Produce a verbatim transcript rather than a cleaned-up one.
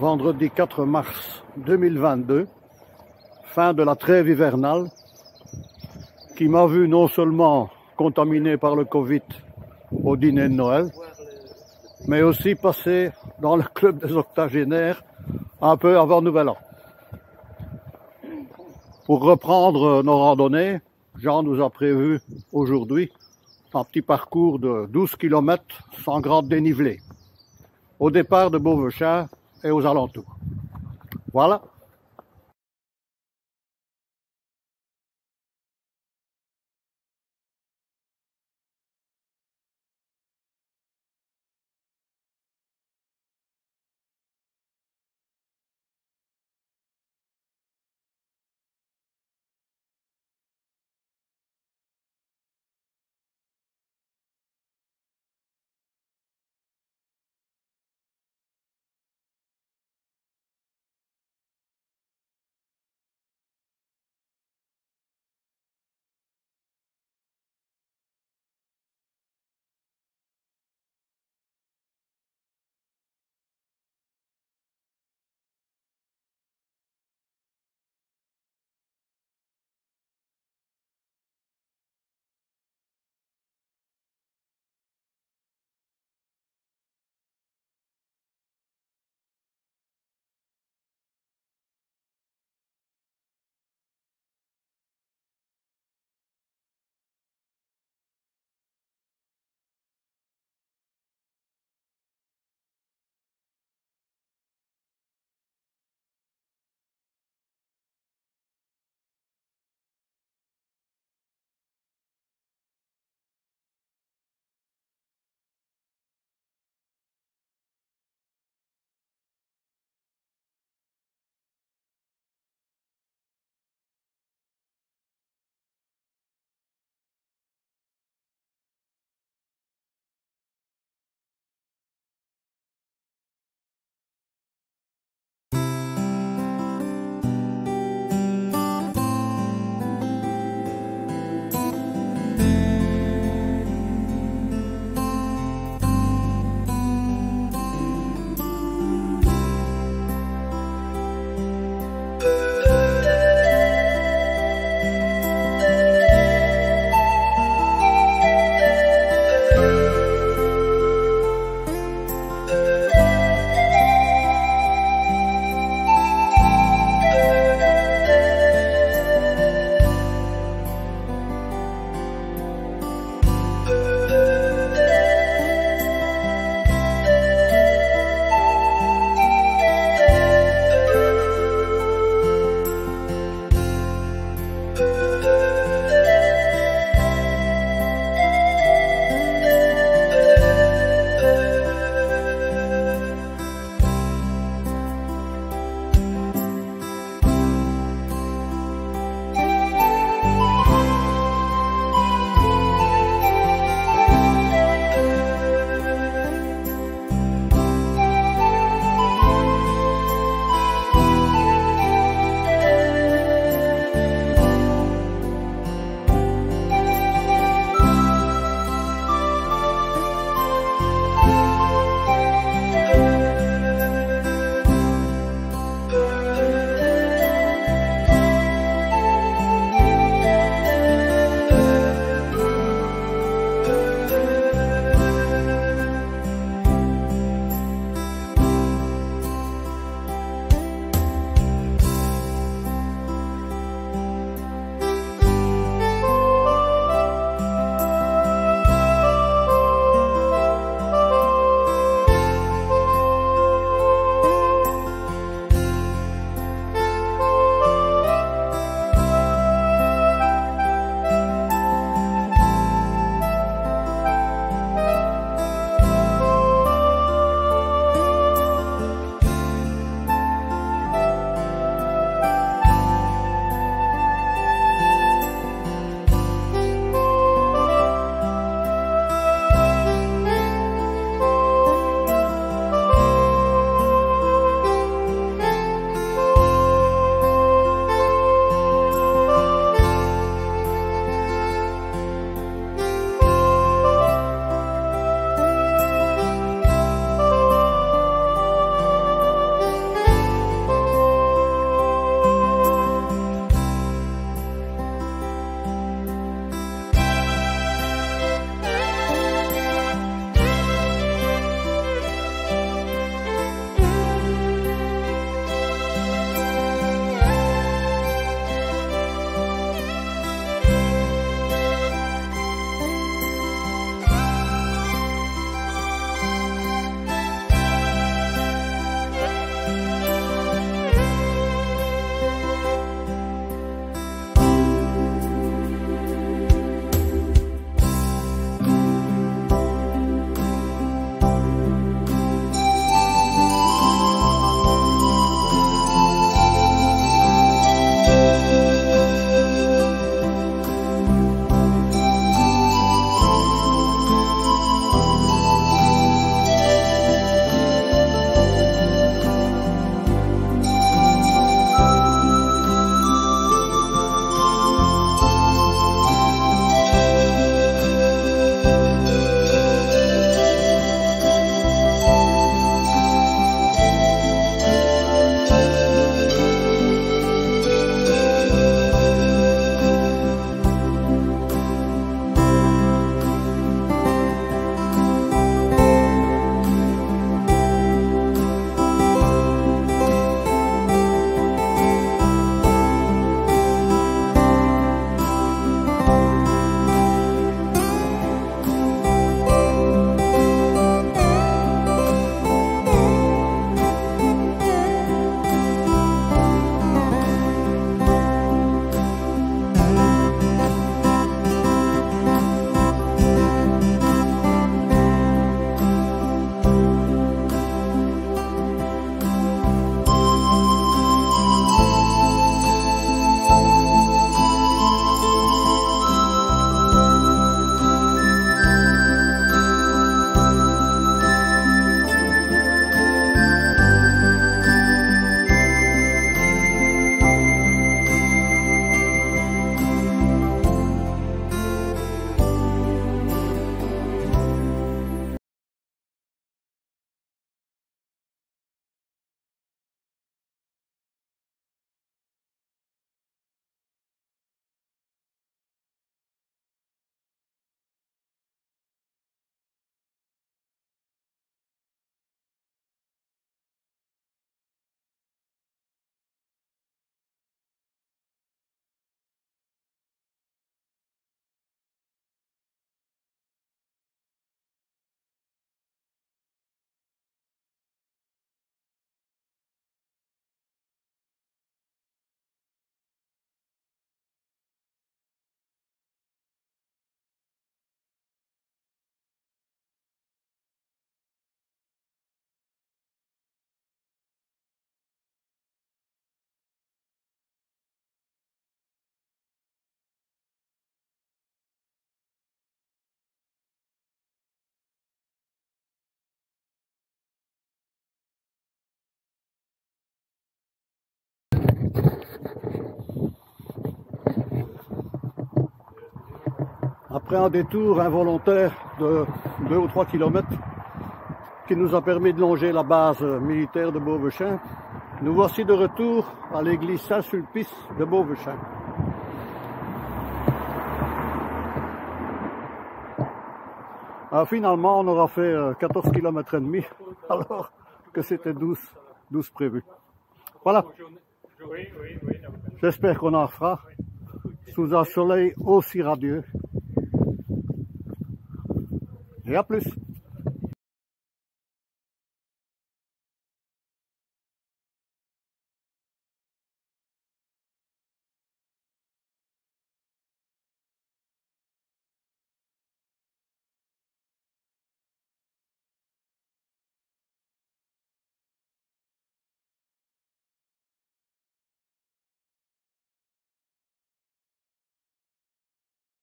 vendredi quatre mars deux mille vingt-deux, fin de la trêve hivernale, qui m'a vu non seulement contaminé par le Covid au dîner de Noël, mais aussi passer dans le club des octogénaires un peu avant Nouvel An. Pour reprendre nos randonnées, Jean nous a prévu aujourd'hui un petit parcours de douze kilomètres sans grande dénivelé, au départ de Beauvechain et aux alentours. Voilà. après un détour involontaire de deux ou trois kilomètres qui nous a permis de longer la base militaire de Beauvechain, nous voici de retour à l'église Saint-Sulpice de Beauvechain. Alors, finalement, on aura fait quatorze kilomètres et demi, alors que c'était douze, douze prévus. Voilà. J'espère qu'on en fera sous un soleil aussi radieux. Et à plus.